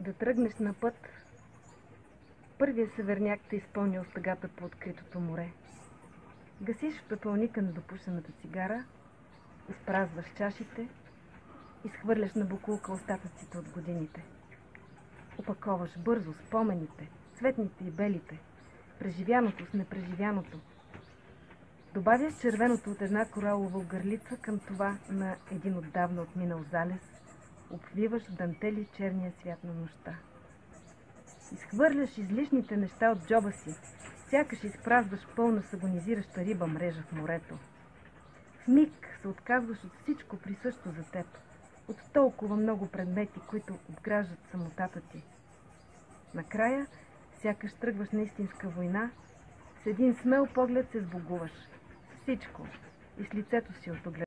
Да тръгнеш на път, първия северняк те изпълнил стъгата по откритото море. Гасиш в пепелника на допушената цигара, изпразваш чашите, изхвърляш на бокулка остатъците от годините. Опаковаш бързо спомените, цветните и белите, преживяното с непреживяното. Добавяш червеното от една коралова огърлица към това на един отдавна отминал залез, обвиваш в дантели черния свят на нощта. Изхвърляш излишните неща от джоба си, сякаш изпразваш пълна с агонизираща риба мрежа в морето. В миг се отказваш от всичко присъщо за теб, от толкова много предмети, които обграждат самотата ти. Накрая, сякаш тръгваш на истинска война, с един смел поглед се сбогуваш. Всичко и с лицето си от оглед.